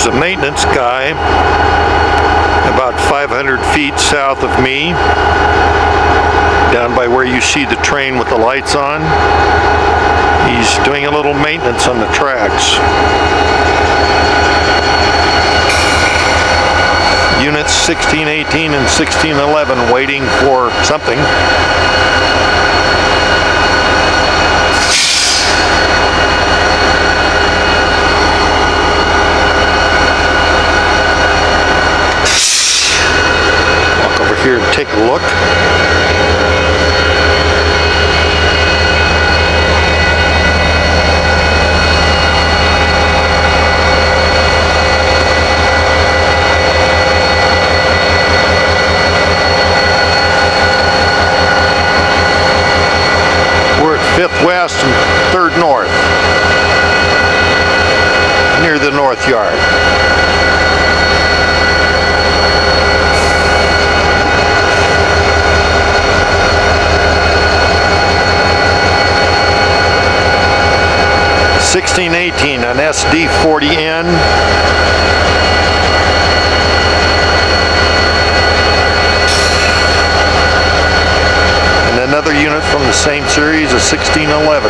There's a maintenance guy about 500 feet south of me, down by where you see the train with the lights on. He's doing a little maintenance on the tracks. Units 1618 and 1611 waiting for something. Walk over here and take a look. We're at 5th West and 3rd North, near the North Yard. (1618) on SD40N. Another unit from the same series, a 1611.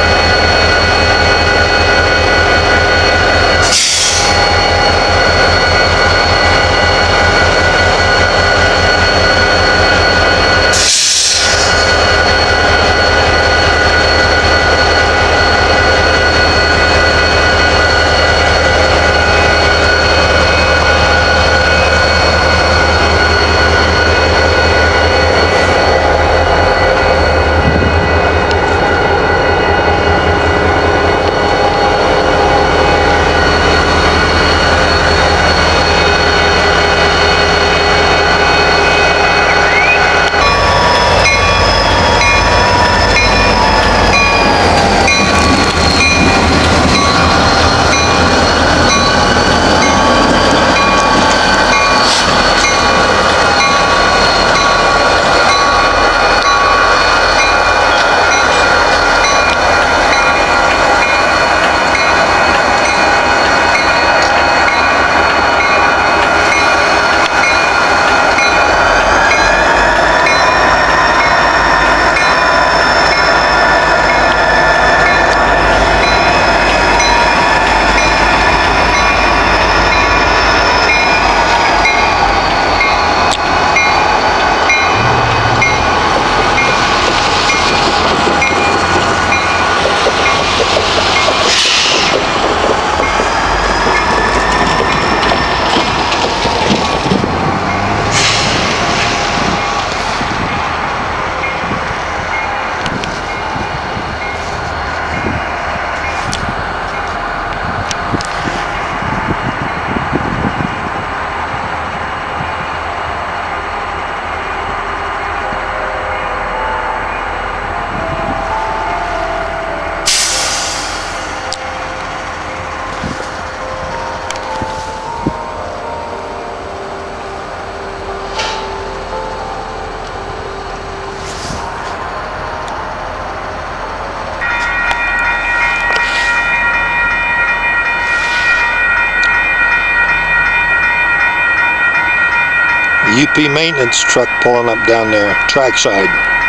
UP maintenance truck pulling up down there, trackside.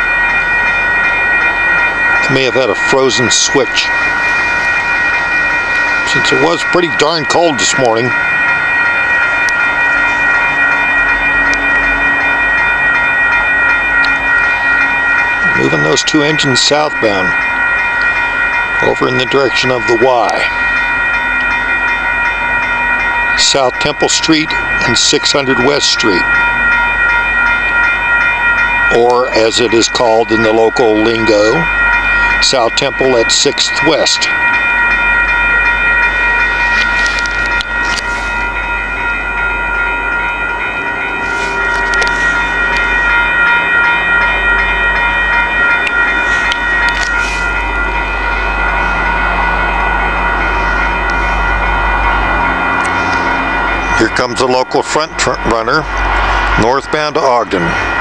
They may have had a frozen switch, since it was pretty darn cold this morning. Moving those two engines southbound, over in the direction of the Y. South Temple Street and 600 West Street, or as it is called in the local lingo, South Temple at 6th West. Here comes the local front runner, northbound to Ogden.